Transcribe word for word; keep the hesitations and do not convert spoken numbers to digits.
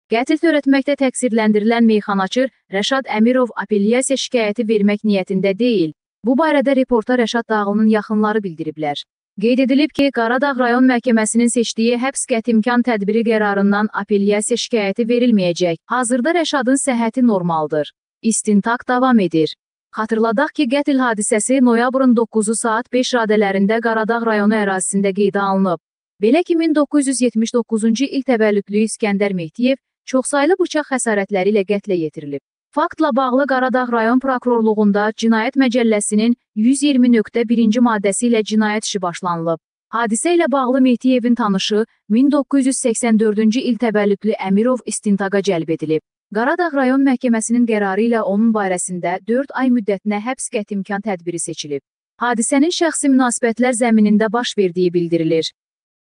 Qətl törətməkdə təqsirləndirilən meyxanaçı Rəşad Əmirov apellyasiya şikayəti vermək niyyətində deyil. Bu barədə reporta Rəşad Dağlının yaxınları bildiriblər. Qeyd edilib ki, Qaradağ rayon məhkəməsinin seçdiyi həbs qətimkan tədbiri qərarından apellyasiya şikayəti verilməyəcək. Hazırda Rəşadın səhhəti normaldır. İstintaq davam edir. Xatırladaq ki, qətl hadisəsi noyabrın doqquzu saat beş radələrində Qaradağ rayonu ərazisində qeydə alınıb. Belə ki, min doqquz yüz yetmiş doqquzuncu il təvəllüdlü İskəndər Mehdiyev çoxsaylı bıçaq xəsarətləri ilə qətlə yetirilib. Faktla bağlı Qaradağ rayon prokurorluğunda Cinayət Məcəlləsinin yüz iyirmi nöqtə birinci maddəsi ilə cinayət işi başlanılıb. Hadisə ilə bağlı Mehdiyevin tanışı min doqquz yüz səksən dördüncü il təvəllüdlü Əmirov istintaqa cəlb edilib. Qaradağ rayon məhkəməsinin qərarı ilə onun barəsində dörd ay müddətinə həbs qətimkan tədbiri seçilib. Hadisənin şəxsi münasibətlər zəminində baş verdiyi bildirilir.